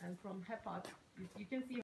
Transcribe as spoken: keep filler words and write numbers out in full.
and from her part, you, you can see